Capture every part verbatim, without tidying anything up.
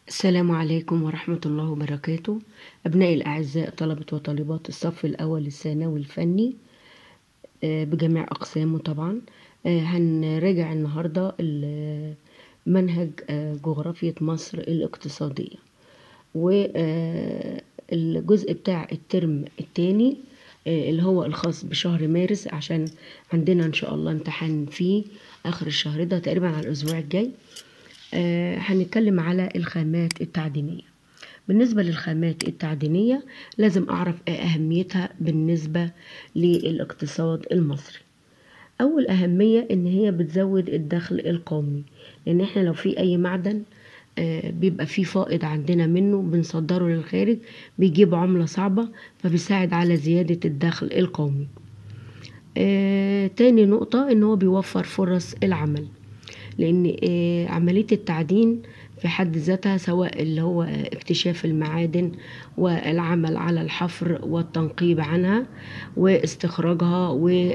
السلام عليكم ورحمة الله وبركاته. أبنائي الأعزاء، طلبة وطالبات الصف الأول الثانوي الفني آه، بجميع أقسامه طبعا. آه، هنراجع النهاردة ال- منهج آه، جغرافية مصر الاقتصادية، والجزء بتاع الترم الثاني اللي هو الخاص بشهر مارس، عشان عندنا إن شاء الله امتحان فيه آخر الشهر ده تقريبا على الأسبوع الجاي. آه، هنتكلم على الخامات التعدينية. بالنسبة للخامات التعدينية لازم أعرف إيه أهميتها بالنسبة للاقتصاد المصري. أول أهمية إن هي بتزود الدخل القومي، لأن إحنا لو في أي معدن آه، بيبقى فيه فائض عندنا منه بنصدره للخارج، بيجيب عملة صعبة، فبيساعد على زيادة الدخل القومي. آه، تاني نقطة إن هو بيوفر فرص العمل، لأن آه، عملية التعدين في حد ذاتها، سواء اللي هو اكتشاف المعادن والعمل على الحفر والتنقيب عنها واستخراجها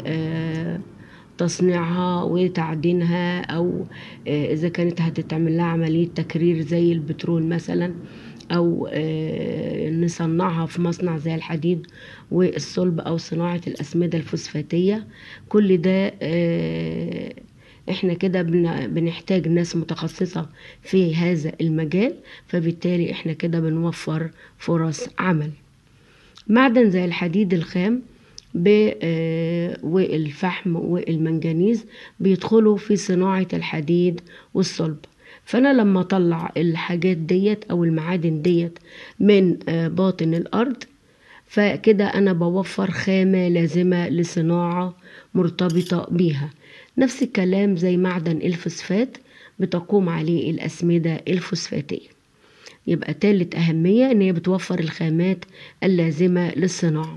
وتصنيعها وتعدينها، أو آه، إذا كانت هتتعمل لها عملية تكرير زي البترول مثلا، أو آه، نصنعها في مصنع زي الحديد والصلب، أو صناعة الأسمدة الفوسفاتية. كل ده آه، احنا كده بن- بنحتاج ناس متخصصة في هذا المجال، فبالتالي احنا كده بنوفر فرص عمل. معدن زي الحديد الخام ب- آه، والفحم والمنجنيز بيدخلوا في صناعة الحديد والصلب. فأنا لما أطلع الحاجات ديت أو المعادن ديت من آه، باطن الأرض، فكده أنا بوفر خامة لازمة لصناعة مرتبطة بيها. نفس الكلام زي معدن الفوسفات، بتقوم عليه الأسمدة الفوسفاتية. يبقى تالت أهمية إن هي بتوفر الخامات اللازمة للصناعة.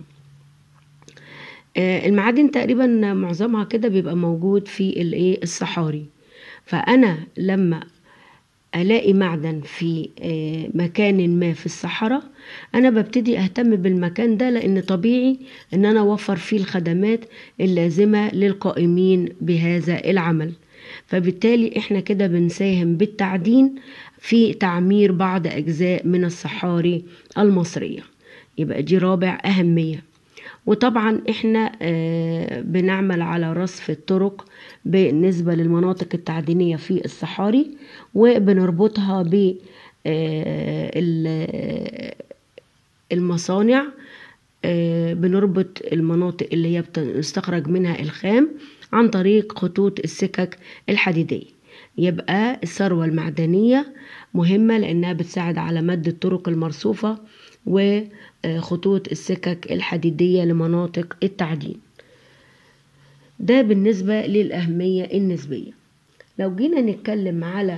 آه، المعادن تقريبا معظمها كده بيبقى موجود في الايه الصحاري، فأنا لما ألاقي معدن في آه، مكان ما في الصحراء، أنا ببتدي أهتم بالمكان ده، لأن طبيعي أن أنا أوفر فيه الخدمات اللازمة للقائمين بهذا العمل. فبالتالي إحنا كده بنساهم بالتعدين في تعمير بعض أجزاء من الصحاري المصرية. يبقى دي رابع أهمية. وطبعا احنا آه، بنعمل على رصف الطرق بالنسبة للمناطق التعدينية في الصحاري، وبنربطها ب آه، ال- المصانع. آه، بنربط المناطق اللي هي بتستخرج منها الخام عن طريق خطوط السكك الحديدية. يبقى الثروة المعدنية مهمة، لأنها بتساعد على مد الطرق المرصوفة وخطوط السكك الحديدية لمناطق التعدين. ده بالنسبة للأهمية النسبية. لو جينا نتكلم على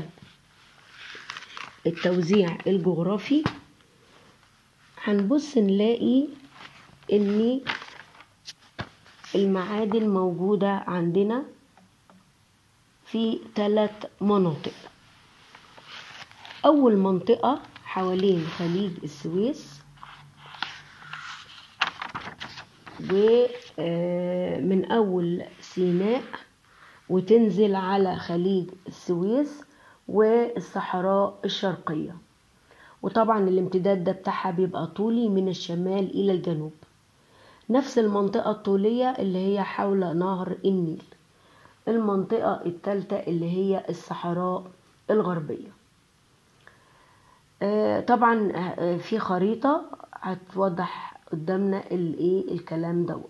التوزيع الجغرافي، هنبص نلاقي ان المعادن موجودة عندنا في ثلاث مناطق. أول منطقة حوالين خليج السويس، ومن أول سيناء وتنزل على خليج السويس والصحراء الشرقية. وطبعا الامتداد ده بتاعها بيبقى طولي من الشمال إلى الجنوب. نفس المنطقة الطولية اللي هي حول نهر النيل. المنطقة الثالثة اللي هي الصحراء الغربية. آه، طبعا آه، في خريطة هتوضح قدامنا الايه الكلام دوت.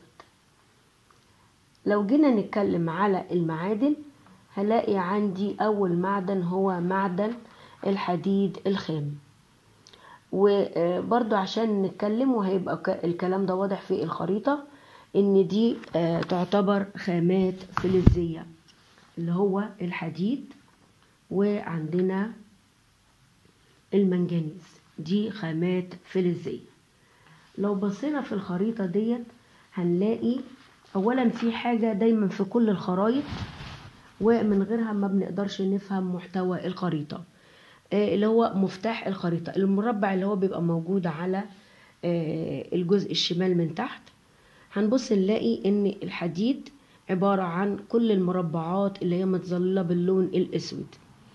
لو جينا نتكلم على المعادن، هلاقي عندي اول معدن هو معدن الحديد الخام. وبرضو عشان نتكلم وهيبقى ك- الكلام ده واضح في الخريطة، ان دي آه، تعتبر خامات فلزية، اللي هو الحديد، وعندنا المنجنيز. دي خامات فلزية. لو بصينا في الخريطة ديت هنلاقي اولا في حاجة دايما في كل الخرايط ومن غيرها ما بنقدرش نفهم محتوى الخريطة، آه، اللي هو مفتاح الخريطة، المربع اللي هو بيبقى موجود على آه، الجزء الشمال من تحت. هنبص نلاقي ان الحديد عبارة عن كل المربعات اللي هي متظللة باللون الاسود.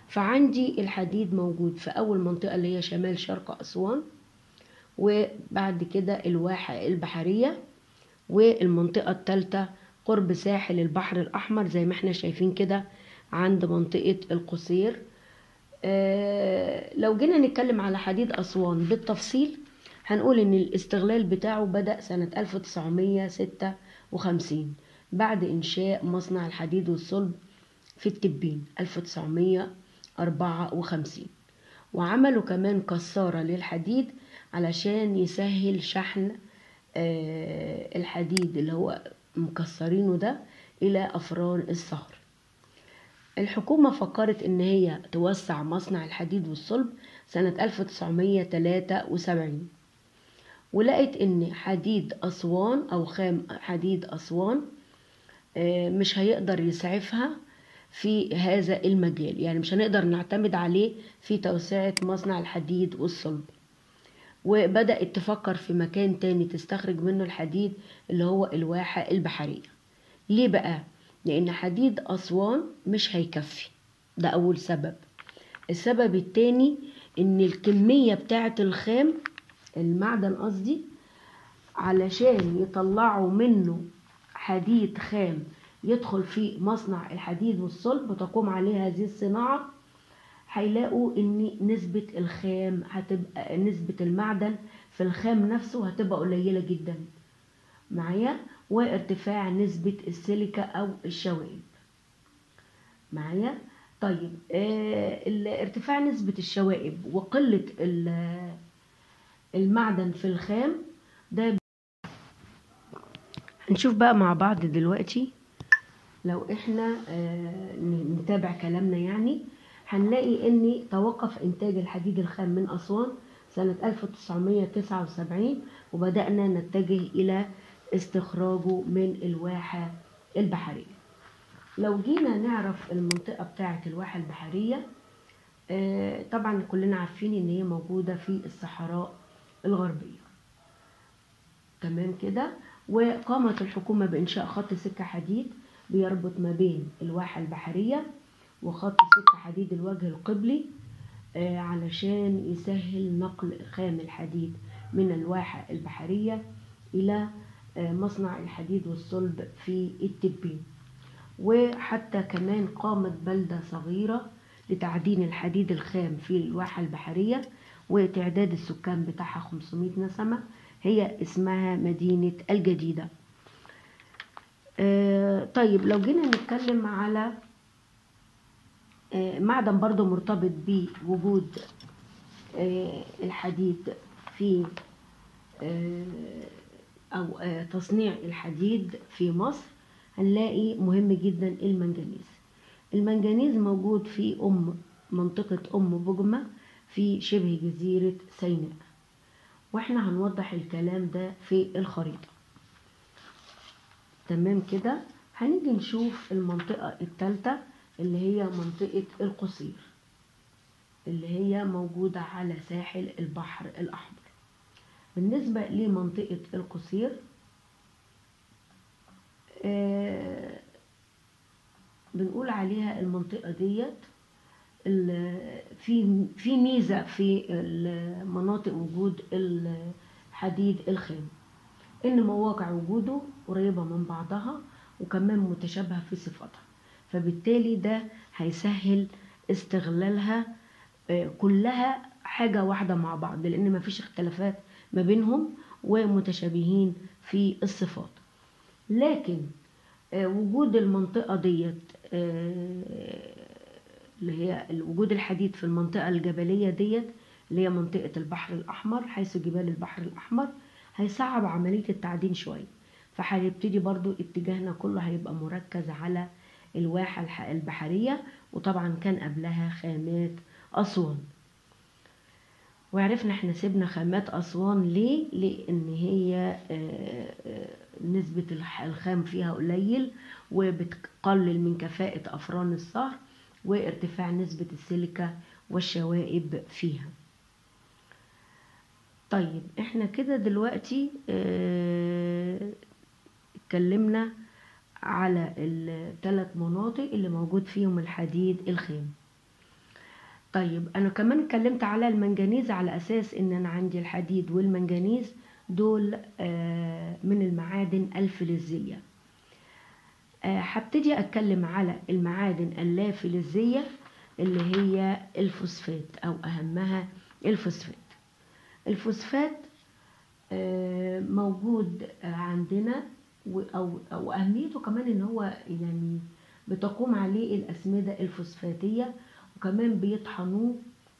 فعندي الحديد موجود في أول منطقة اللي هي شمال شرق أسوان، وبعد كده الواحة البحرية، والمنطقة الثالثة قرب ساحل البحر الأحمر زي ما احنا شايفين كده عند منطقة القصير. آه لو جينا نتكلم على حديد أسوان بالتفصيل هنقول إن الاستغلال بتاعه بدأ سنة ألف وتسعمية ستة وخمسين بعد إنشاء مصنع الحديد والصلب في التبين ألف وتسعمية أربعة وخمسين، وعملوا كمان كسارة للحديد علشان يسهل شحن آه الحديد اللي هو مكسرينه ده إلى أفران الصهر. الحكومة فكرت إن هي توسع مصنع الحديد والصلب سنة ألف وتسعمية تلاتة وسبعين، ولقيت إن حديد أسوان أو خام حديد أسوان مش هيقدر يسعفها في هذا المجال، يعني مش هنقدر نعتمد عليه في توسعة مصنع الحديد والصلب، وبدأت تفكر في مكان تاني تستخرج منه الحديد اللي هو الواحة البحرية. ليه بقى؟ لأن حديد أسوان مش هيكفي، ده أول سبب. السبب التاني إن الكمية بتاعة الخام المعدن قصدي علشان يطلعوا منه حديد خام يدخل في مصنع الحديد والصلب وتقوم عليه هذه الصناعة، هيلاقوا ان نسبة الخام هتبقى نسبة المعدن في الخام نفسه هتبقى قليلة جدا معايا، وارتفاع نسبة السيليكا او الشوائب معايا. طيب آه ارتفاع نسبة الشوائب وقلة المعدن في الخام ده هنشوف بقى مع بعض دلوقتي. لو احنا آه نتابع كلامنا يعني هنلاقي ان توقف انتاج الحديد الخام من اسوان سنة ألف وتسعمية تسعة وسبعين، وبدأنا نتجه الى استخراجه من الواحة البحرية. لو جينا نعرف المنطقة بتاعة الواحة البحرية، آه طبعا كلنا عارفين ان هي موجودة في الصحراء الغربية، تمام كده. وقامت الحكومة بإنشاء خط سكة حديد بيربط ما بين الواحة البحرية وخط سكة حديد الوجه القبلي آه علشان يسهل نقل خام الحديد من الواحة البحرية إلى آه مصنع الحديد والصلب في التبين. وحتى كمان قامت بلدة صغيرة لتعدين الحديد الخام في الواحة البحرية وتعداد السكان بتاعها خمسمية نسمة، هي اسمها مدينة الجديدة. آه طيب لو جينا نتكلم على آه معدن برضو مرتبط بوجود آه الحديد في آه أو آه تصنيع الحديد في مصر، هنلاقي مهم جدا المنجنيز. المنجنيز موجود في أم منطقة أم بجمة في شبه جزيرة سيناء، واحنا هنوضح الكلام ده في الخريطة، تمام كده. هنيجي نشوف المنطقة الثالثة اللي هي منطقة القصير اللي هي موجودة على ساحل البحر الأحمر. بالنسبة لمنطقة القصير آه بنقول عليها المنطقة ديت في في ميزة في مناطق وجود الحديد الخام ان مواقع وجوده قريبة من بعضها وكمان متشابهة في صفاتها، فبالتالي ده هيسهل استغلالها كلها حاجة واحدة مع بعض لان مفيش اختلافات ما بينهم ومتشابهين في الصفات. لكن وجود المنطقة ديت اللي هي وجود الحديد في المنطقة الجبلية ديت اللي هي منطقة البحر الأحمر حيث جبال البحر الأحمر هيصعب عملية التعدين شوية، فهيبتدي برضو اتجاهنا كله هيبقى مركز على الواحة البحرية، وطبعا كان قبلها خامات أسوان. وعرفنا احنا سيبنا خامات أسوان ليه؟ لأن هي نسبة الخام فيها قليل وبتقلل من كفاءة أفران الصهر وارتفاع نسبة السيليكا والشوائب فيها. طيب احنا كده دلوقتي اه اتكلمنا على الثلاث مناطق اللي موجود فيهم الحديد الخام. طيب أنا كمان اتكلمت على المنجنيز على أساس إن أنا عندي الحديد والمنجنيز دول من المعادن الفلزية. هبتدي أتكلم على المعادن اللافلزية اللي هي الفوسفات أو أهمها الفوسفات. الفوسفات موجود عندنا أو أو أهميته كمان إن هو يعني بتقوم عليه الأسمدة الفوسفاتية، وكمان بيطحنوه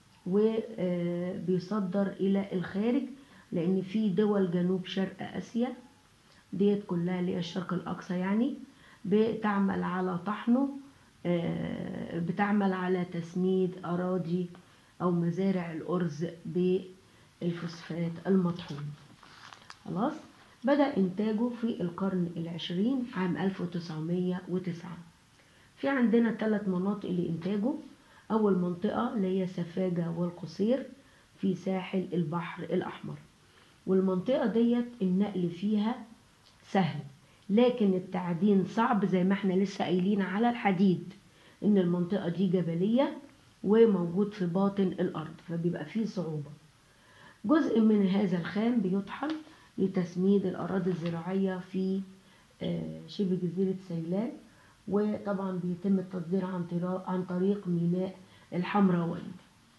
وبيصدر إلى الخارج، لأن في دول جنوب شرق آسيا ديت كلها اللي هي الشرق الأقصى يعني بتعمل على طحنه، بتعمل على تسميد أراضي أو مزارع الأرز بالفوسفات المطحون. خلاص، بدأ إنتاجه في القرن العشرين عام ألف وتسعمية وتسعة. في عندنا ثلاث مناطق لإنتاجه. أول منطقة اللي هي سفاجة والقصير في ساحل البحر الأحمر، والمنطقة ديت النقل فيها سهل، لكن التعدين صعب زي ما احنا لسه قايلين على الحديد إن المنطقة دي جبلية وموجود في باطن الأرض، فبيبقى فيه صعوبة. جزء من هذا الخام بيطحن لتسميد الأراضي الزراعية في شبه جزيرة سيلان، وطبعا بيتم التصدير عن طريق ميناء الحمراوين.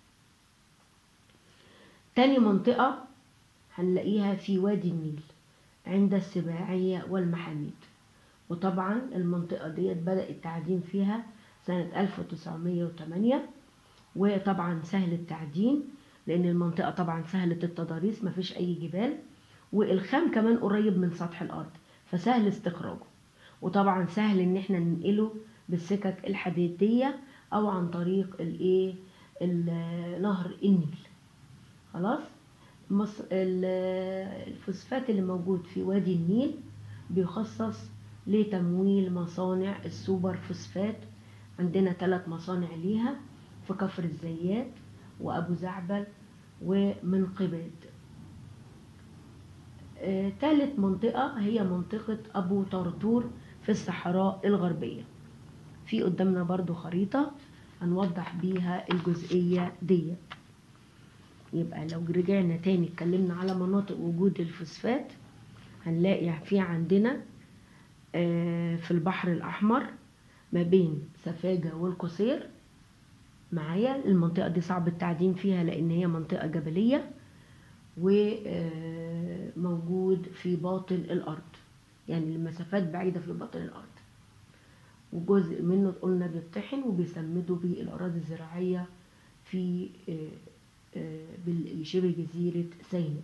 تاني منطقة هنلاقيها في وادي النيل عند السباعية والمحاميد، وطبعا المنطقة ديت بدأ التعدين فيها سنة ألف وتسعمية وتمانية، وطبعا سهل التعدين لأن المنطقة طبعا سهلة التضاريس، مفيش أي جبال، والخام كمان قريب من سطح الأرض فسهل استخراجه، وطبعا سهل ان احنا ننقله بالسكك الحديدية او عن طريق الايه نهر النيل. خلاص، الفوسفات اللي موجود في وادي النيل بيخصص لتمويل مصانع السوبر فوسفات. عندنا ثلاث مصانع ليها في كفر الزيات وابو زعبل ومنقباد. آه، ثالث منطقة هي منطقة أبو طرطور في الصحراء الغربية. في قدامنا برضو خريطة هنوضح بيها الجزئية دي. يبقى لو رجعنا تاني اتكلمنا على مناطق وجود الفوسفات، هنلاقي في عندنا آه، في البحر الأحمر ما بين سفاجة والقصير. معايا المنطقة دي صعب التعدين فيها لأن هي منطقة جبلية، وموجود في باطن الأرض، يعني المسافات بعيدة في باطن الأرض، وجزء منه قلنا بيطحن وبيسمدوا بيه الأراضي الزراعية في شبه جزيرة سيناء.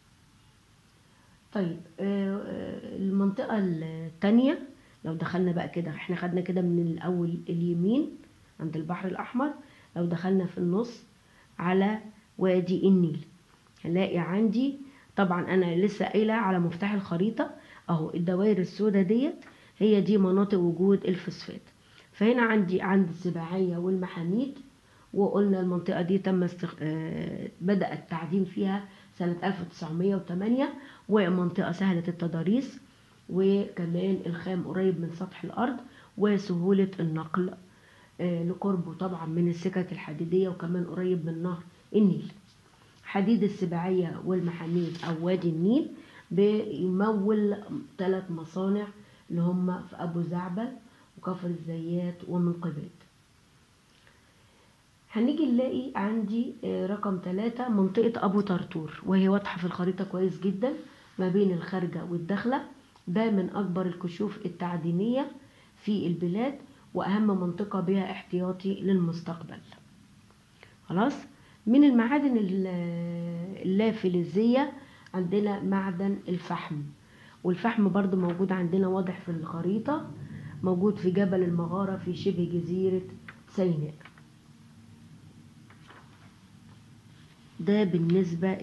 طيب المنطقة التانية لو دخلنا بقى كده، احنا خدنا كده من الأول اليمين عند البحر الأحمر، لو دخلنا في النص على وادي النيل هنلاقي عندي طبعا انا لسه قايله على مفتاح الخريطه اهو الدوائر السوداء ديت هي دي مناطق وجود الفوسفات. فهنا عندي عند السباعيه والمحاميد، وقلنا المنطقه دي تم استخ... آه... بدا التعدين فيها سنه ألف وتسعمية وتمانية، ومنطقه سهله التضاريس، وكمان الخام قريب من سطح الارض وسهوله النقل آه... لقربه طبعا من السكك الحديديه، وكمان قريب من نهر النيل. حديد السباعية والمحاميد أو وادي النيل بيمول ثلاث مصانع اللي هم في أبو زعبل وكفر الزيات ومنقباد. هنيجي نلاقي عندي رقم ثلاثة منطقة أبو طرطور، وهي واضحة في الخريطة كويس جدا ما بين الخارجة والداخلة. ده من أكبر الكشوف التعدينية في البلاد، وأهم منطقة بها احتياطي للمستقبل. خلاص، من المعادن اللافلزية عندنا معدن الفحم، والفحم برضو موجود عندنا واضح في الخريطة، موجود في جبل المغارة في شبه جزيرة سيناء. ده بالنسبة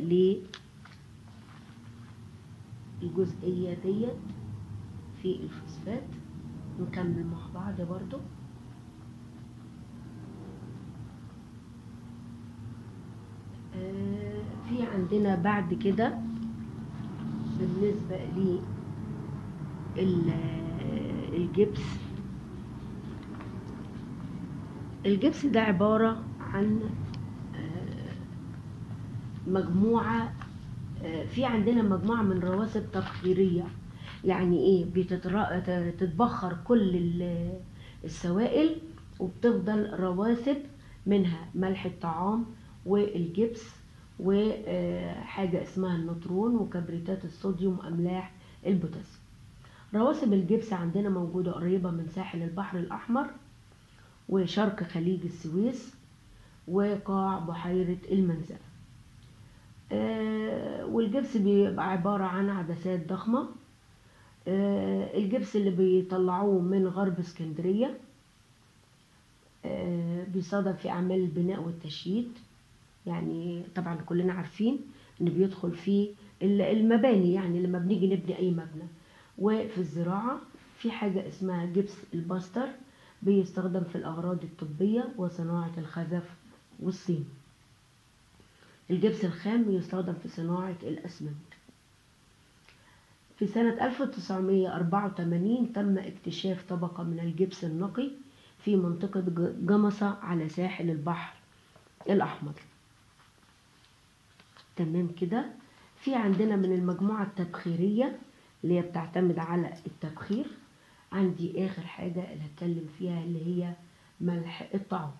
للجزئية ديت في الفوسفات. نكمل مع بعض برضو. في عندنا بعد كده بالنسبة للجبس. الجبس ده عبارة عن مجموعة آه، في عندنا مجموعة من رواسب تبخيرية. يعني ايه؟ بتتر- تتبخر كل ال- السوائل، وبتفضل رواسب منها ملح الطعام والجبس وحاجة اسمها النطرون وكبريتات الصوديوم وأملاح البوتاسيوم. رواسب الجبس عندنا موجودة قريبة من ساحل البحر الأحمر وشرق خليج السويس وقاع بحيرة المنزلة. آه، والجبس بيبقى عبارة عن عدسات ضخمة. آه، الجبس اللي بيطلعوه من غرب اسكندرية آه، بيصادف في أعمال البناء والتشييد. يعني طبعا كلنا عارفين إن بيدخل فيه ال- المباني، يعني لما بنيجي نبني أي مبنى. وفي الزراعة في حاجة اسمها جبس الباستر، بيستخدم في الأغراض الطبية وصناعة الخزف والصين. الجبس الخام يستخدم في صناعة الأسمنت. في سنة ألف وتسعمية وأربعة وثمانين تم اكتشاف طبقة من الجبس النقي في منطقة ج- جمصة على ساحل البحر الأحمر. تمام كده. في عندنا من المجموعة التبخيرية اللي هي بتعتمد على التبخير، عندي آخر حاجة اللي هتكلم فيها اللي هي ملح الطعام.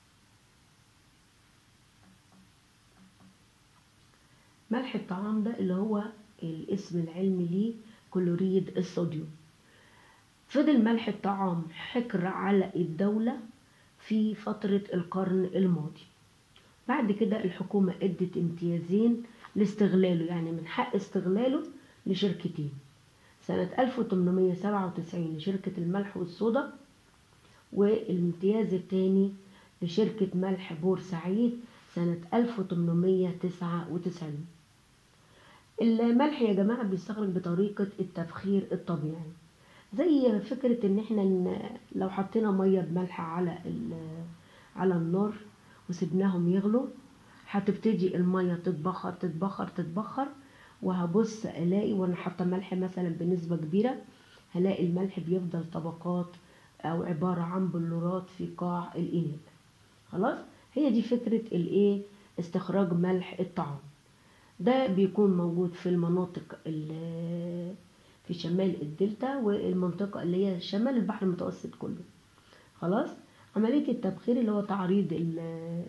ملح الطعام ده اللي هو الاسم العلمي ليه كلوريد الصوديوم. فضل ملح الطعام حكر على الدولة في فترة القرن الماضي. بعد كده الحكومة ادت امتيازين لاستغلاله، يعني من حق استغلاله لشركتين. سنة ألف وثمانمية وسبعة وتسعين لشركة الملح والصودا، والامتياز الثاني لشركة ملح بورسعيد سنة ألف وثمانمية وتسعة وتسعين. الملح يا جماعة بيستخرج بطريقة التبخير الطبيعي، زي فكرة ان احنا ن- لو حطينا مية بملح على ال- على النار وسبناهم يغلوا، هتبتدي المية تتبخر تتبخر تتبخر، وهبص الاقي وانا حاطة ملح مثلا بنسبة كبيرة، هلاقي الملح بيفضل طبقات او عبارة عن بلورات في قاع الاناء. خلاص، هي دي فكرة الايه، استخراج ملح الطعام. ده بيكون موجود في المناطق ال- في شمال الدلتا والمنطقة اللي هي شمال البحر المتوسط كله. خلاص، عملية التبخير اللي هو تعريض ال-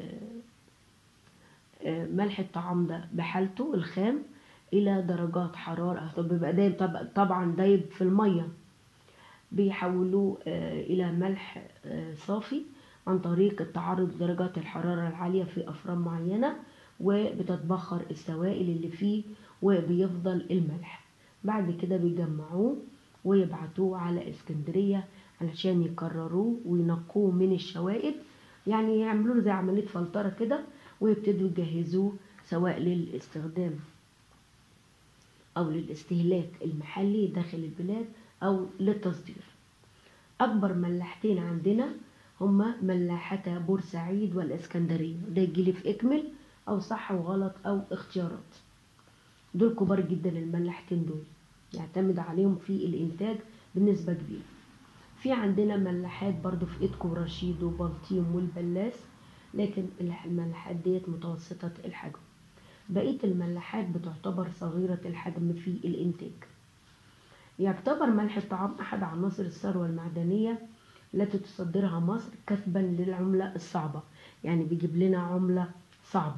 ملح الطعام ده بحالته الخام إلى درجات حرارة، طب بيبقى دايب طب- طبعا دايب في المية، بيحولوه آه، إلى ملح آه، صافي عن طريق التعرض لدرجات الحرارة العالية في أفران معينة، وبتتبخر السوائل اللي فيه وبيفضل الملح. بعد كده بيجمعوه ويبعتوه على اسكندرية علشان يكرروه وينقوه من الشوائب، يعني يعملوا له زي عملية فلترة كده، ويبتدوا يجهزوه سواء للاستخدام أو للاستهلاك المحلي داخل البلاد أو للتصدير. أكبر ملاحتين عندنا هما ملاحتا بورسعيد والإسكندرية، ده يجيلي في إكمل أو صح وغلط أو اختيارات. دول كبار جدا الملاحتين دول، يعتمد عليهم في الإنتاج بنسبة كبيرة. في عندنا ملاحات برضو في إيدكو ورشيد وبلطيم والبلاس، لكن الملاحات ديت متوسطة الحجم. بقية الملاحات بتعتبر صغيرة الحجم في الإنتاج. يعتبر ملح الطعام أحد عناصر الثروة المعدنية التي تصدرها مصر كسبا للعملة الصعبة، يعني بيجيب لنا عملة صعبة.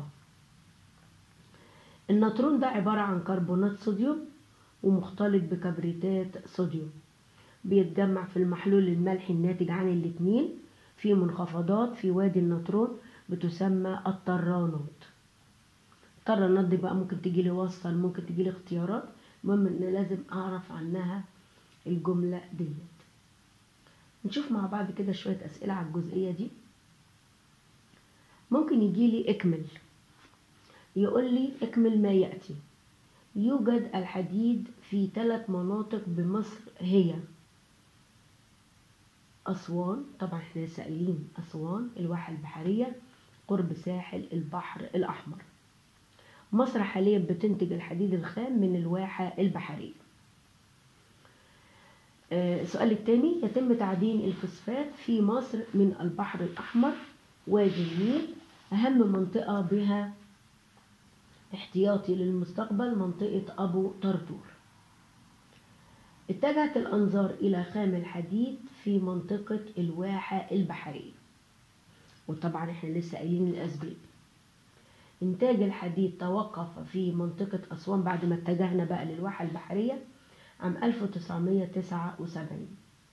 النطرون ده عبارة عن كربونات صوديوم ومختلط بكبريتات صوديوم، بيتجمع في المحلول الملحي الناتج عن الاتنين في منخفضات في وادي النطرون بتسمى الطرانات. الطرانات دي بقى ممكن تجيلي وصفة، ممكن تجيلي اختيارات، المهم ان لازم اعرف عنها الجملة ديت. نشوف مع بعض كده شوية أسئلة على الجزئية دي. ممكن يجيلي اكمل، يقول لي اكمل ما يأتي. يوجد الحديد في ثلاث مناطق بمصر، هي أسوان، طبعا احنا لسه قايلين أسوان الواحة البحرية قرب ساحل البحر الأحمر. مصر حاليا بتنتج الحديد الخام من الواحة البحرية. آه، السؤال الثاني، يتم تعدين الفوسفات في مصر من البحر الأحمر وادي النيل، أهم منطقة بها احتياطي للمستقبل منطقة أبو طرطور. اتجهت الأنظار إلى خام الحديد في منطقة الواحة البحرية، وطبعا احنا لسه قايلين الأسباب. إنتاج الحديد توقف في منطقة أسوان بعد ما اتجهنا بقى للواحة البحرية عام ألف وتسعمائة وتسعة وسبعين.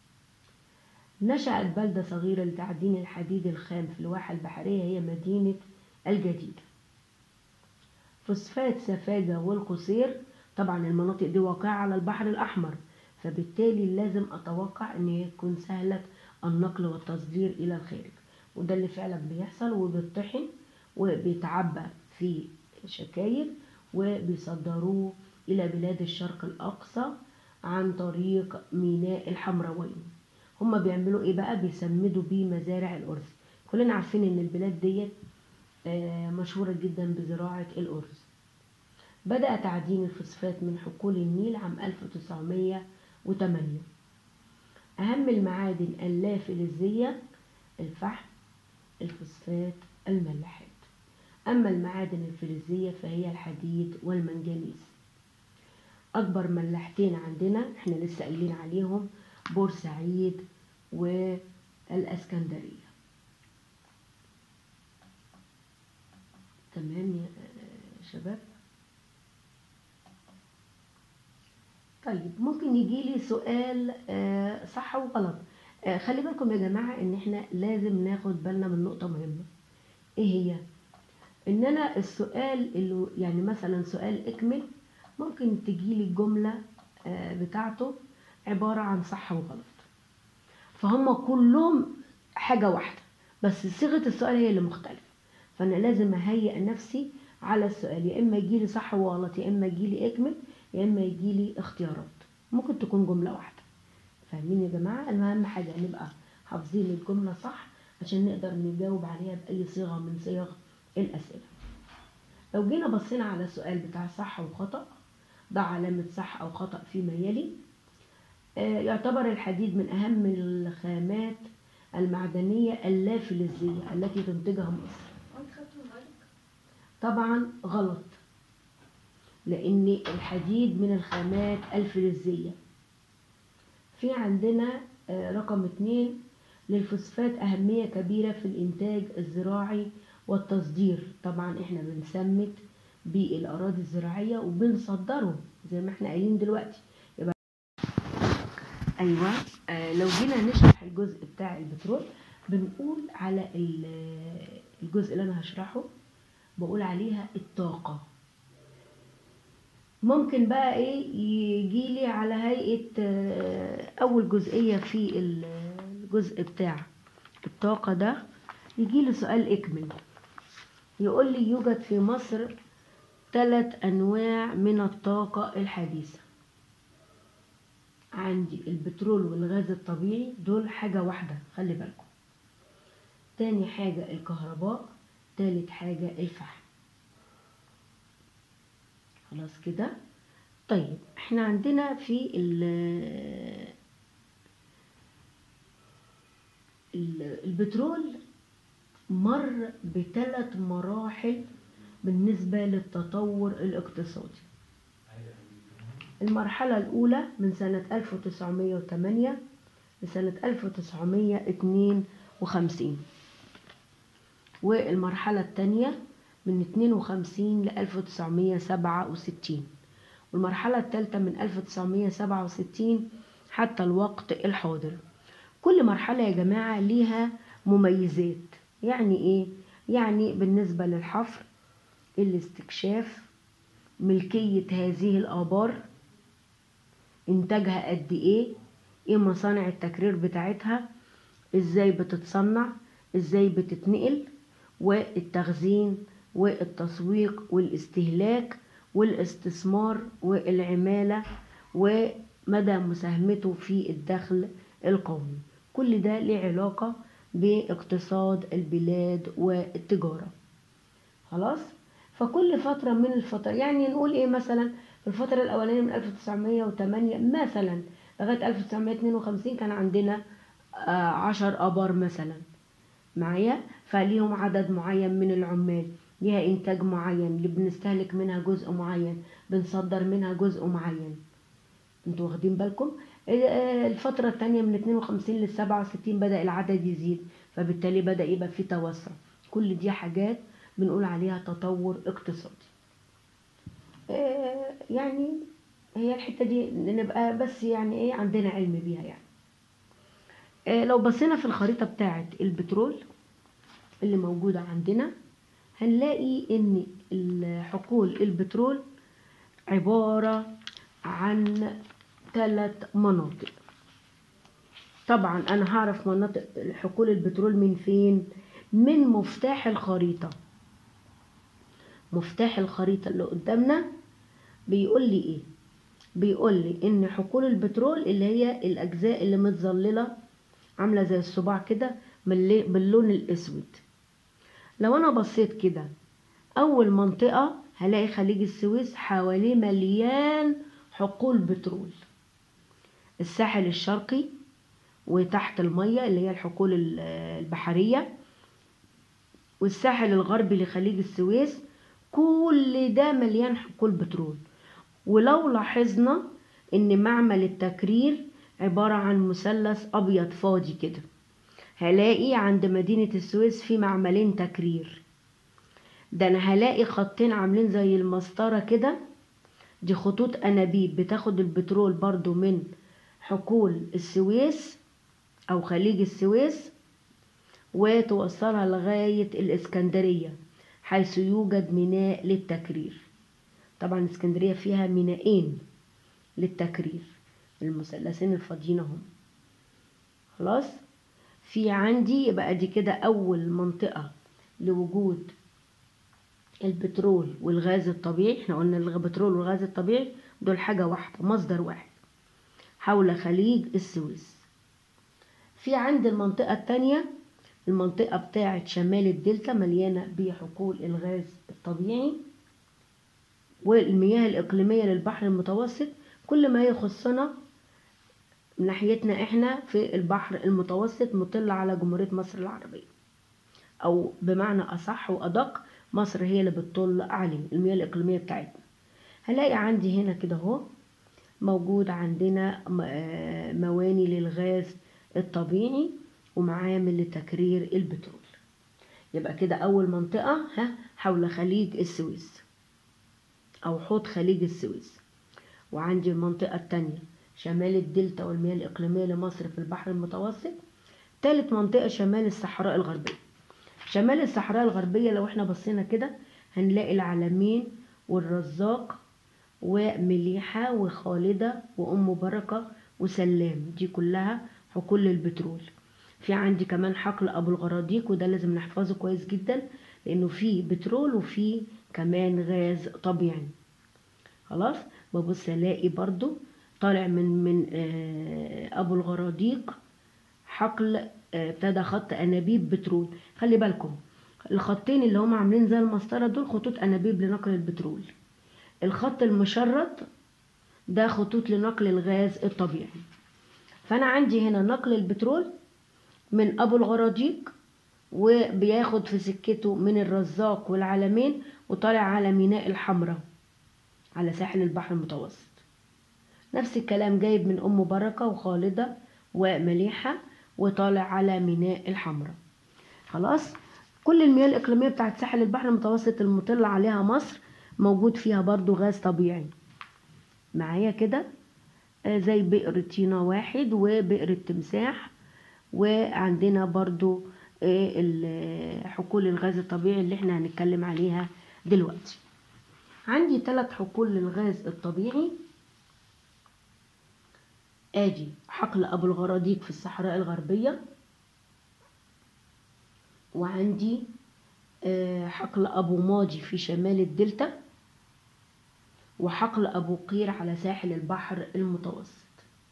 نشأت بلدة صغيرة لتعدين الحديد الخام في الواحة البحرية هي مدينة الجديدة. فوسفات سفاجة والقصير، طبعا المناطق دي واقعة على البحر الأحمر، فبالتالي لازم أتوقع أن هي تكون سهلة النقل والتصدير إلى الخارج، وده اللي فعلا بيحصل، وبيطحن وبيتعبى في شكاير وبيصدروه إلى بلاد الشرق الأقصى عن طريق ميناء الحمراوين. هما بيعملوا إيه بقى؟ بيسمدوا بيه مزارع الأرز. كلنا عارفين إن البلاد ديت مشهورة جدا بزراعة الأرز. بدأ تعدين الفوسفات من حقول النيل عام ألف وتسعمائة وثمانية. أهم المعادن اللافلزية الفحم، الفوسفات، الملاحات. أما المعادن الفلزية فهي الحديد والمنجنيز. أكبر ملاحتين عندنا احنا لسه قايلين عليهم بورسعيد والإسكندرية. تمام يا شباب؟ طيب ممكن يجي لي سؤال صح وغلط. خلي بالكم يا جماعة ان احنا لازم ناخد بالنا من نقطة مهمة. ايه هي؟ ان انا السؤال اللي يعني مثلا سؤال اكمل ممكن تجي لي الجملة بتاعته عبارة عن صح وغلط، فهم كلهم حاجة واحدة بس صيغة السؤال هي اللي مختلفة. فانا لازم اهيئ نفسي على السؤال، يا اما يجي لي صح وغلط، يا اما يجي لي اكمل، يا اما يجي لي اختيارات. ممكن تكون جملة واحدة. فاهمين يا جماعة؟ المهم حاجة نبقى حافظين الجملة صح عشان نقدر نجاوب عليها بأي صيغة من صيغ الأسئلة. لو جينا بصينا على السؤال بتاع صح وخطأ، ضع علامة صح أو خطأ فيما يلي. آه يعتبر الحديد من أهم الخامات المعدنية اللافلزية التي تنتجها مصر. طبعا غلط، لأن الحديد من الخامات الفلزية. في عندنا آه رقم اتنين، للفوسفات أهمية كبيرة في الإنتاج الزراعي والتصدير. طبعا احنا بنسمت بالأراضي الزراعية وبنصدره زي ما احنا قايلين دلوقتي. يبقى أيوة آه لو جينا نشرح الجزء بتاع البترول بنقول على الجزء اللي أنا هشرحه بقول عليها الطاقة. ممكن بقى ايه يجيلي على هيئة آه أول جزئية في الجزء بتاع الطاقة ده يجيلي سؤال اكمل، يقول لي يوجد في مصر ثلاث أنواع من الطاقة الحديثة. عندي البترول والغاز الطبيعي، دول حاجة واحدة خلي بالكم. تاني حاجة الكهرباء، تالت حاجة الفحم. خلاص كده؟ طيب احنا عندنا في البترول مر بثلاث مراحل بالنسبة للتطور الاقتصادي. المرحلة الأولى من سنة ألف وتسعمائة وثمانية لسنة ألف وتسعمائة واثنين وخمسين، والمرحلة الثانية من اثنين وخمسين ل ألف وتسعمائة وسبعة وستين، والمرحلة الثالثة من ألف وتسعمائة وسبعة وستين حتى الوقت الحاضر. كل مرحلة يا جماعة ليها مميزات. يعني ايه؟ يعني بالنسبة للحفر، الاستكشاف، ملكية هذه الآبار، إنتاجها قد إيه، إيه مصانع التكرير بتاعتها، إزاي بتتصنع، إزاي بتتنقل، والتخزين والتسويق والاستهلاك والاستثمار والعمالة ومدى مساهمته في الدخل القومي. كل ده له علاقة باقتصاد البلاد والتجارة. خلاص؟ فكل فترة من الفترة، يعني نقول ايه مثلا في الفترة الأولانية من ألف وتسعمائة وثمانية مثلا لغاية ألف وتسعمائة واثنين وخمسين كان عندنا عشر آبار مثلا معايا، فليهم عدد معين من العمال. ليها إنتاج معين، اللي بنستهلك منها جزء معين، بنصدر منها جزء معين. انتوا واخدين بالكم؟ الفترة التانية من اتنين وخمسين لل سبعة وستين بدأ العدد يزيد، فبالتالي بدأ يبقى في توسع. كل دي حاجات بنقول عليها تطور اقتصادي. يعني هي الحتة دي نبقى بس يعني ايه عندنا علم بيها يعني. لو بصينا في الخريطة بتاعة البترول اللي موجودة عندنا، هنلاقي ان حقول البترول عبارة عن ثلاث مناطق. طبعا انا هعرف مناطق حقول البترول من فين؟ من مفتاح الخريطة. مفتاح الخريطة اللي قدامنا بيقول لي ايه؟ بيقول لي ان حقول البترول اللي هي الاجزاء اللي متظللة عاملة زي الصباع كده باللون الاسود. لو انا بصيت كده، اول منطقة هلاقي خليج السويس حواليه مليان حقول بترول. الساحل الشرقي وتحت المية اللي هي الحقول البحرية، والساحل الغربي لخليج السويس، كل ده مليان حقول بترول. ولو لاحظنا ان معمل التكرير عبارة عن مثلث ابيض فاضي كده، هلاقي عند مدينة السويس في معملين تكرير. ده انا هلاقي خطين عاملين زي المسطرة كده، دي خطوط انابيب بتاخد البترول برضو من حقول السويس او خليج السويس وتوصلها لغاية الاسكندرية، حيث يوجد ميناء للتكرير. طبعا اسكندرية فيها مينائين للتكرير، المثلثين الفاضيين اهم. خلاص، في عندي يبقى دي كده اول منطقة لوجود البترول والغاز الطبيعي. احنا قلنا البترول والغاز الطبيعي دول حاجة واحدة، مصدر واحد حول خليج السويس. في عند المنطقة التانية، المنطقة بتاعة شمال الدلتا، مليانة بحقول الغاز الطبيعي والمياه الإقليمية للبحر المتوسط. كل ما يخصنا من ناحيتنا احنا في البحر المتوسط مطل على جمهورية مصر العربية، او بمعنى اصح وادق مصر هي اللي بتطل عليه المياه الإقليمية بتاعتنا. هلاقي عندي هنا كده اهو موجود عندنا مواني للغاز الطبيعي ومعامل لتكرير البترول. يبقى كده اول منطقة ها حول خليج السويس او حوض خليج السويس. وعندي المنطقة التانية شمال الدلتا والمياه الإقليمية لمصر في البحر المتوسط. ثالث منطقة شمال الصحراء الغربية. شمال الصحراء الغربية لو احنا بصينا كده هنلاقي العلمين والرزاق ومليحة وخالدة وأم بركة وسلام، دي كلها حقول البترول. في عندي كمان حقل أبو الغراديق، وده لازم نحفظه كويس جدا لأنه فيه بترول وفيه كمان غاز طبيعي. خلاص، ببص الاقي برضو طالع من من ابو الغراديق حقل ابتدى خط انابيب بترول. خلي بالكم الخطين اللي هم عاملين زي المسطره دول خطوط انابيب لنقل البترول. الخط المشرط ده خطوط لنقل الغاز الطبيعي. فانا عندي هنا نقل البترول من ابو الغراديق وبياخد في سكته من الرزاق والعلمين وطالع على ميناء الحمراء على ساحل البحر المتوسط. نفس الكلام جايب من أم بركة وخالدة ومليحة وطالع على ميناء الحمراء. خلاص، كل المياه الإقليمية بتاعت ساحل البحر المتوسط المطل عليها مصر موجود فيها برضو غاز طبيعي معايا كده، زي بئر طينا واحد وبئر التمساح. وعندنا برضو حقول الغاز الطبيعي اللي احنا هنتكلم عليها دلوقتي. عندي ثلاث حقول للغاز الطبيعي. ادي حقل ابو الغراديق في الصحراء الغربية، وعندي حقل ابو ماضي في شمال الدلتا، وحقل ابو قير على ساحل البحر المتوسط.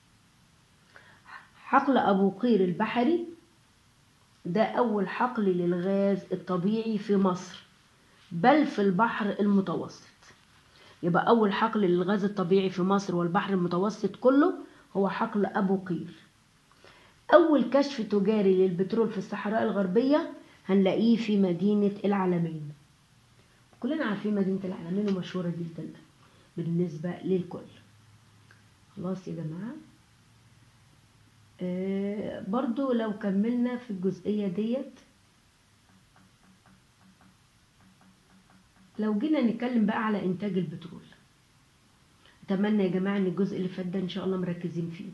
حقل ابو قير البحري ده اول حقل للغاز الطبيعي في مصر بل في البحر المتوسط. يبقى اول حقل للغاز الطبيعي في مصر والبحر المتوسط كله هو حقل ابو قير. اول كشف تجاري للبترول في الصحراء الغربية هنلاقيه في مدينة العلمين. كلنا عارفين مدينة العلمين ومشهورة جدا بالنسبة للكل. خلاص يا جماعة. آه برضو لو كملنا في الجزئية ديت، لو جينا نتكلم بقى على إنتاج البترول، أتمنى يا جماعة إن الجزء اللي فات ده إن شاء الله مركزين فيه.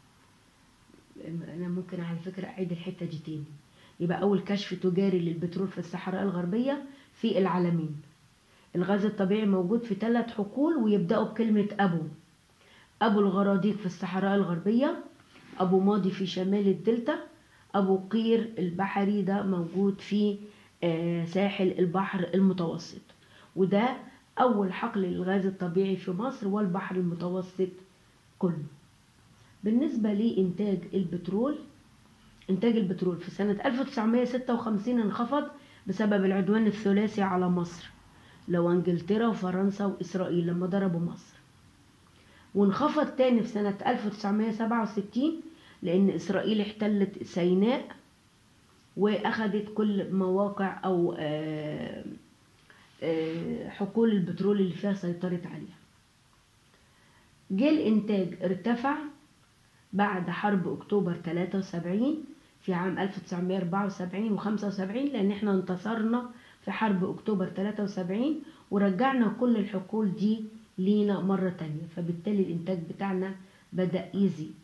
أنا ممكن على فكرة أعيد الحتة دي تاني. يبقى أول كشف تجاري للبترول في الصحراء الغربية في العلمين. الغاز الطبيعي موجود في ثلاث حقول، ويبدأوا بكلمة أبو. أبو الغراديق في الصحراء الغربية، أبو ماضي في شمال الدلتا، أبو قير البحري ده موجود في ساحل البحر المتوسط. وده أول حقل للغاز الطبيعي في مصر والبحر المتوسط كله. بالنسبة لإنتاج البترول، إنتاج البترول في سنة ألف وتسعمائة وستة وخمسين انخفض بسبب العدوان الثلاثي على مصر، لو انجلترا وفرنسا وإسرائيل لما ضربوا مصر. وانخفض تاني في سنة ألف وتسعمائة وسبعة وستين لأن إسرائيل احتلت سيناء وأخذت كل مواقع أو حقول البترول اللي فيها سيطرت عليها. جه الإنتاج ارتفع بعد حرب أكتوبر ثلاثة وسبعين في عام ألف وتسعمائة وأربعة وسبعين وخمسة وسبعين، لأن احنا انتصرنا في حرب أكتوبر ثلاثة وسبعين ورجعنا كل الحقول دي لينا مرة تانية، فبالتالي الإنتاج بتاعنا بدأ يزيد.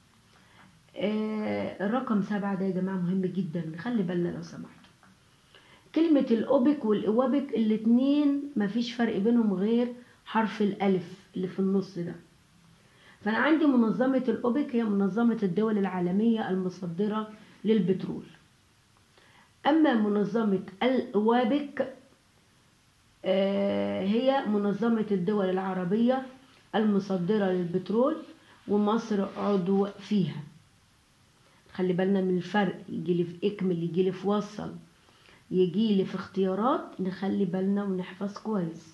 آه الرقم سبعة ده يا جماعة مهم جدا، خلي بالنا لو سمحتوا. كلمة الأوبك والإوابك الاتنين مفيش فرق بينهم غير حرف الألف اللي في النص ده. فأنا عندي منظمة الأوبك هي منظمة الدول العالمية المصدرة للبترول. أما منظمة الأوابك هي منظمة الدول العربية المصدرة للبترول، ومصر عضو فيها. خلي بالنا من الفرق، يجي لي في اكمل، يجي لي في وصل، يجي لي في اختيارات، نخلي بالنا ونحفظ كويس.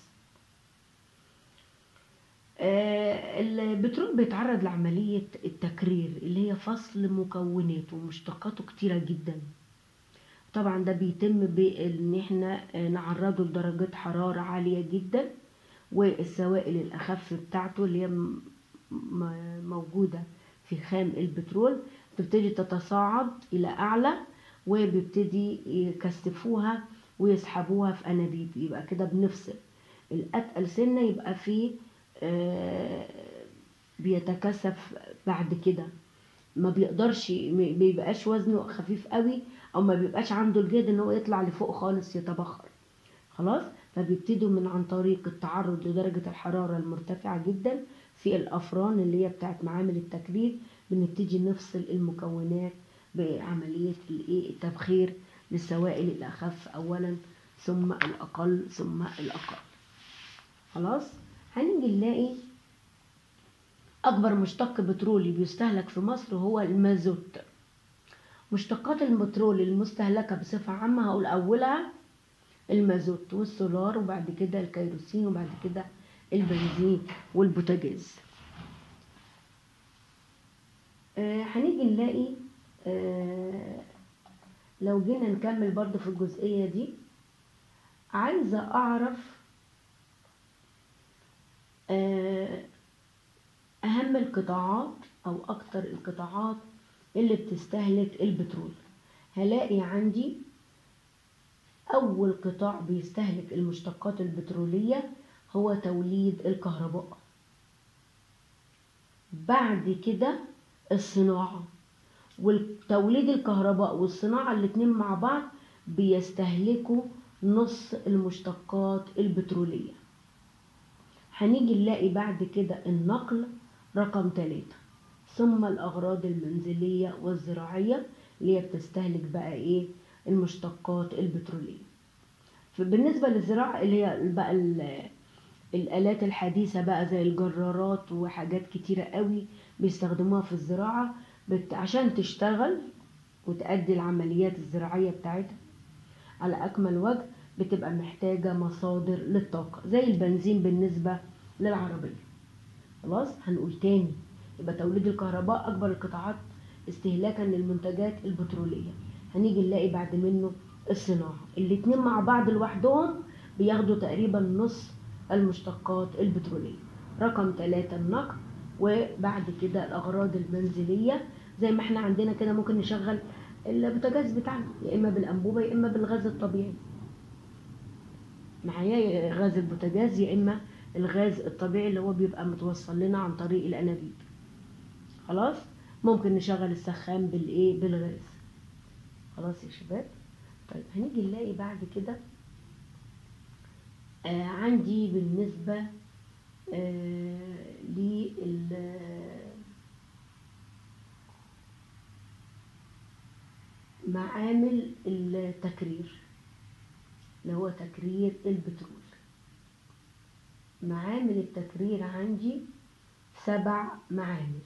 البترول بيتعرض لعملية التكرير اللي هي فصل مكوناته ومشتقاته كتيرة جدا. طبعا ده بيتم بان احنا نعرضه لدرجات حرارة عالية جدا، والسوائل الاخف بتاعته اللي هي موجودة في خام البترول بتبتدي تتصاعد الى اعلى، وبيبتدي يكثفوها ويسحبوها في انابيب. يبقى كده بنفصل الاتقل سنة، يبقى فيه آه بيتكثف بعد كده، ما بيقدرش، ما بيبقاش وزنه خفيف قوي، او ما بيبقاش عنده الجهد ان هو يطلع لفوق خالص يتبخر. خلاص، فبيبتدوا من عن طريق التعرض لدرجة الحرارة المرتفعة جدا في الافران اللي هي بتاعت معامل التكرير، بنبتدي نفصل المكونات بعملية التبخير للسوائل الاخف اولا، ثم الاقل ثم الاقل. خلاص، هنيجي نلاقي أكبر مشتق بترولي بيستهلك في مصر هو المازوت. مشتقات البترول المستهلكة بصفة عامة هقول أولها المازوت والسولار، وبعد كده الكيروسين، وبعد كده البنزين والبوتاجاز. آه هنيجي نلاقي آه لو جينا نكمل برضو في الجزئية دي، عايزة أعرف آه أهم القطاعات أو أكتر القطاعات اللي بتستهلك البترول. هلاقي عندي أول قطاع بيستهلك المشتقات البترولية هو توليد الكهرباء، بعد كده الصناعة. وتوليد الكهرباء والصناعة الاتنين مع بعض بيستهلكوا نص المشتقات البترولية. هنيجي نلاقي بعد كده النقل رقم ثلاثة، ثم الأغراض المنزلية والزراعية اللي هي بتستهلك بقى إيه المشتقات البترولية. فبالنسبة للزراعة اللي هي بقى الآلات الحديثة بقى زي الجرارات وحاجات كتيرة قوي بيستخدموها في الزراعة بت... عشان تشتغل وتأدي العمليات الزراعية بتاعتها على أكمل وجه، بتبقى محتاجة مصادر للطاقة زي البنزين بالنسبة للعربية. خلاص، هنقول تاني، يبقى توليد الكهرباء أكبر القطاعات استهلاكا للمنتجات البترولية. هنيجي نلاقي بعد منه الصناعة. الاتنين مع بعض لوحدهم بياخدوا تقريبا نص المشتقات البترولية. رقم ثلاثة النقل. وبعد كده الأغراض المنزلية، زي ما احنا عندنا كده ممكن نشغل البوتاجاز بتاعنا يا إما بالأنبوبة يا إما بالغاز الطبيعي، معايا غاز البوتاجاز يا إما الغاز الطبيعي اللي هو بيبقى متوصل لنا عن طريق الأنابيب. خلاص، ممكن نشغل السخان بالإيه، بالغاز. خلاص يا شباب. طيب هنيجي نلاقي بعد كده آه عندي بالنسبة آه لمعامل التكرير اللي هو تكرير البترول. معامل التكرير عندي سبع معامل.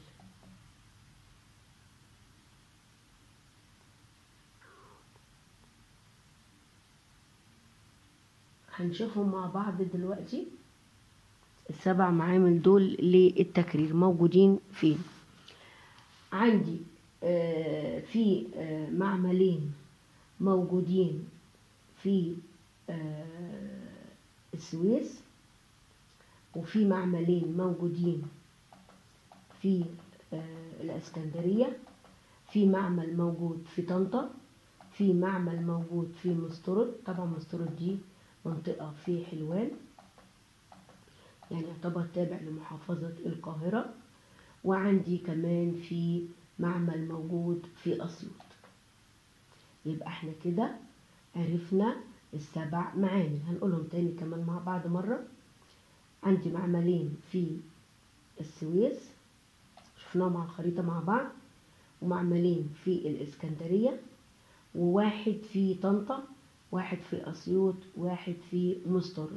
هنشوفهم مع بعض دلوقتي. السبع معامل دول للتكرير موجودين فين؟ عندي آه في آه معملين موجودين في آه السويس، وفي معملين موجودين في آه الاسكندرية، في معمل موجود في طنطا، في معمل موجود في مسترد. طبعا مسترد دي منطقة في حلوان، يعني يعتبر تابع لمحافظة القاهرة. وعندي كمان في معمل موجود في أسيوط. يبقى احنا كده عرفنا السبع معامل. هنقولهم تاني كمان مع بعض مرة. عندي معملين في السويس شفناهم على الخريطة مع بعض، ومعملين في الإسكندرية، وواحد في طنطا، واحد في أسيوط، واحد في مسترد.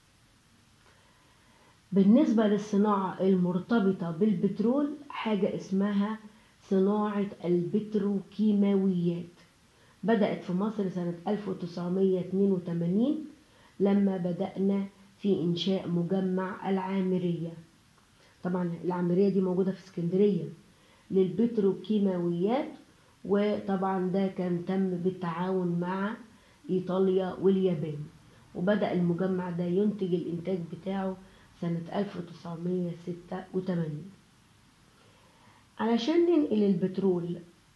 بالنسبة للصناعة المرتبطة بالبترول حاجة اسمها صناعة البتروكيماويات. بدأت في مصر سنة ألف وتسعمية اتنين وتمانين لما بدأنا في إنشاء مجمع العامرية. طبعا العامرية دي موجودة في اسكندرية للبتروكيماويات، وطبعا ده كان تم بالتعاون مع إيطاليا واليابان. وبدأ المجمع ده ينتج الإنتاج بتاعه سنة ألف وتسعمية ستة وتمانين. علشان ننقل البترول،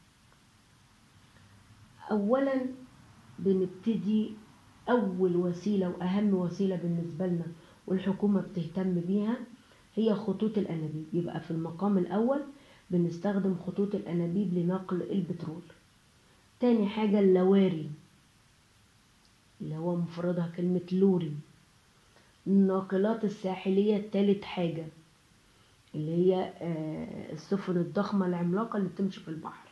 أولا بنبتدي أول وسيلة وأهم وسيلة بالنسبة لنا والحكومة بتهتم بيها هي خطوط الأنابيب. يبقى في المقام الأول بنستخدم خطوط الأنابيب لنقل البترول. تاني حاجة اللواري اللي هو مفردها كلمة لوري. الناقلات الساحلية التالت حاجة اللي هي السفن الضخمة العملاقة اللي بتمشي في البحر.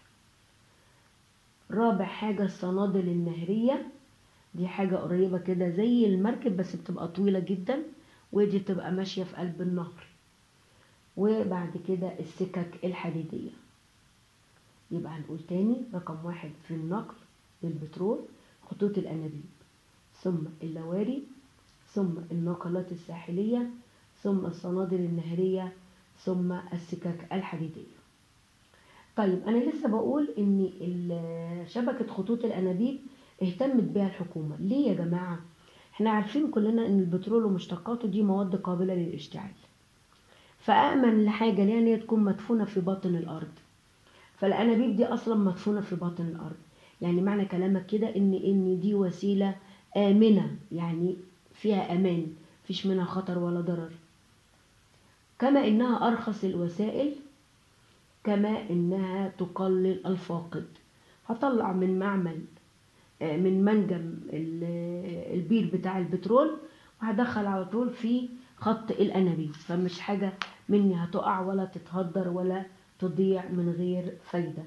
رابع حاجة الصنادل النهرية، دي حاجة قريبة كده زي المركب بس بتبقى طويلة جدا، ودي بتبقى ماشية في قلب النهر. وبعد كده السكك الحديدية. يبقى هنقول تاني: رقم واحد في النقل للبترول خطوط الأنابيب، ثم اللواري، ثم الناقلات الساحلية، ثم الصنادل النهرية، ثم السكك الحديدية. طيب أنا لسه بقول إن شبكة خطوط الأنابيب اهتمت بها الحكومة. ليه يا جماعة؟ احنا عارفين كلنا إن البترول ومشتقاته دي مواد قابلة للاشتعال، فأأمن حاجة ليها إن هي تكون مدفونة في باطن الأرض. فالأنابيب دي أصلا مدفونة في باطن الأرض، يعني معنى كلامك كده إن إن دي وسيلة آمنة، يعني فيها أمان، مفيش منها خطر ولا ضرر. كما إنها أرخص الوسائل، كما إنها تقلل الفاقد. هطلع من معمل من منجم البير بتاع البترول وهدخل على طول في خط الأنابيب، فمش حاجة مني هتقع ولا تتهدر ولا تضيع من غير فايدة.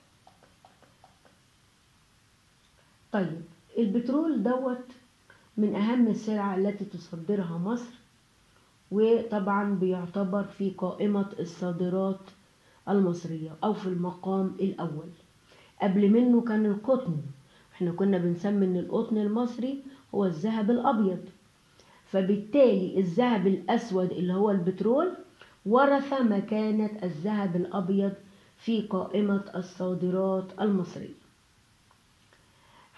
طيب البترول دوت من أهم السلع التي تصدرها مصر، وطبعا بيعتبر في قائمة الصادرات المصرية أو في المقام الأول. قبل منه كان القطن، احنا كنا بنسمي ان القطن المصري هو الذهب الأبيض، فبالتالي الذهب الأسود اللي هو البترول ورث مكانة الذهب الأبيض في قائمة الصادرات المصرية.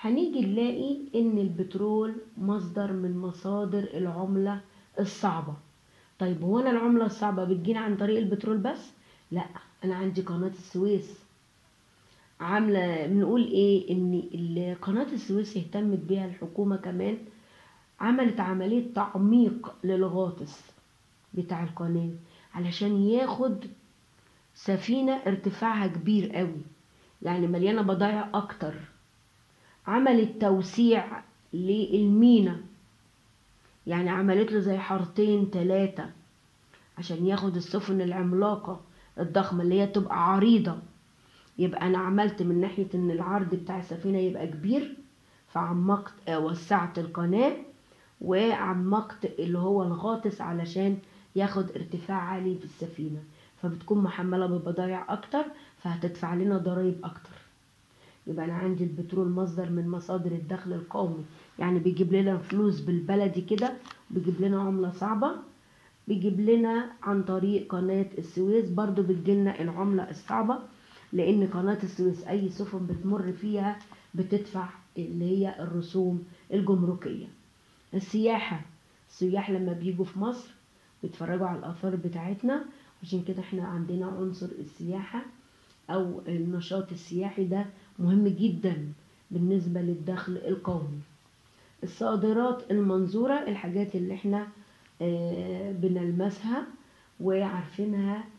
هنيجي نلاقي ان البترول مصدر من مصادر العملة الصعبة. طيب هو انا العملة الصعبة بتجينا عن طريق البترول بس؟ لا، انا عندي قناة السويس عاملة، بنقول ايه، ان قناة السويس اهتمت بيها الحكومة كمان، عملت عملية تعميق للغاطس بتاع القناة علشان ياخد سفينة ارتفاعها كبير قوي، يعني مليانة بضايع اكتر. عملت توسيع للمينا، يعني عملت له زي حارتين تلاتة عشان ياخد السفن العملاقة الضخمة اللي هي تبقى عريضة. يبقى انا عملت من ناحية ان العرض بتاع السفينة يبقى كبير، فعمقت آه، وسعت القناة، وعمقت اللي هو الغاطس علشان ياخد ارتفاع عالي في السفينة، فبتكون محملة ببضايع اكتر، فهتدفع لنا ضرائب اكتر. يبقى انا عندي البترول مصدر من مصادر الدخل القومي، يعني بيجيب لنا فلوس بالبلدي كده، بيجيب لنا عملة صعبة. بيجيب لنا عن طريق قناة السويس برضو بتجيلنا العملة الصعبة، لان قناة السويس اي سفن بتمر فيها بتدفع اللي هي الرسوم الجمركية. السياحة، السياح لما بيجوا في مصر بيتفرجوا على الآثار بتاعتنا، عشان كده احنا عندنا عنصر السياحة أو النشاط السياحي ده مهم جدا بالنسبة للدخل القومي. الصادرات المنظورة، الحاجات اللي احنا آه، بنلمسها وعارفينها